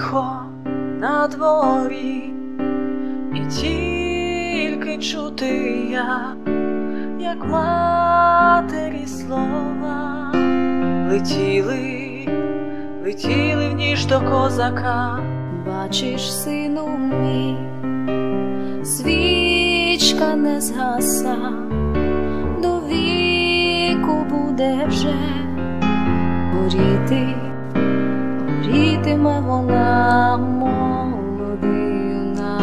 тихо на дворі, і тільки чути як матері слова летіли, летіли в ніж до козака. Бачиш, сину мій, свічка не згаса, до віку буде вже горіти, горітиме вона, молодина,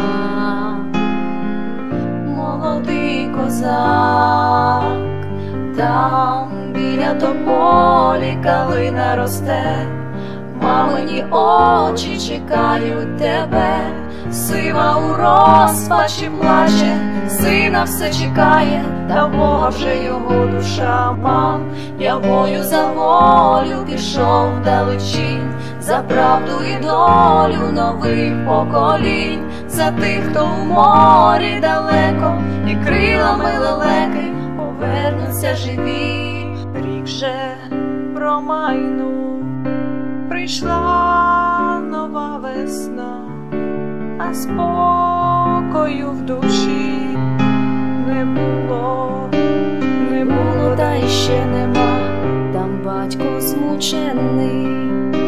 молодий козак. Там біля тополі калина росте, мамині очі чекають тебе. Сива у розпачі плаче, сина все чекає, та в Бога вже його душа. Мам, я в бою за волю пішов вдалечінь, за правду і долю нових поколінь, за тих, хто в морі далеко, і крилами лелеки повернуться живі. Рік же промайнув, прийшла нова весна, а спокою в душі не було, не було, та й ще нема. Там батько змучений,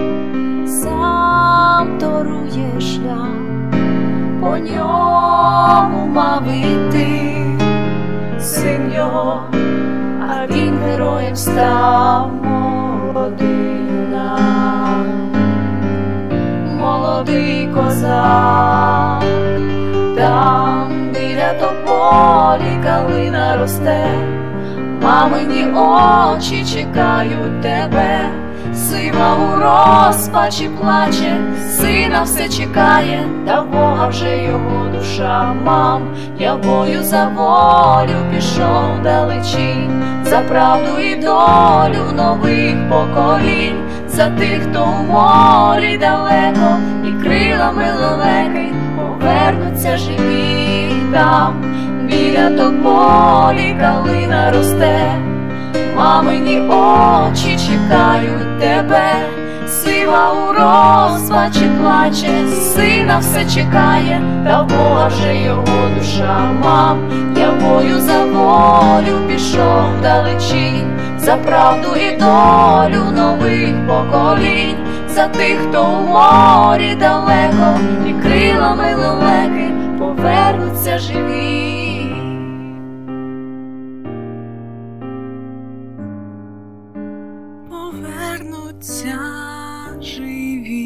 сам торує шлях, по ньому мав іти син його, а він героєм став. Молодина, молодий козак. Там біля тополі калина росте, мамині очі чекають тебе. Сива у розпачі плаче, сина все чекає, та в Бога вже його душа. Мам, я в бою за волю пішов вдалечінь, за правду і долю нових поколінь, за тих, хто в морі далеко, і крилами лелеки повернуться живі. Там біля тополі калина росте, мамині очі чекають тебе. Сива у розпачі плаче, сина все чекає, та в Бога вже його душа. Мам, я в бою за волю пішов вдалечінь, за правду і долю нових поколінь, за тих, хто в морі далеко, і крилами лелеки повернуться живі. Повернуться живі.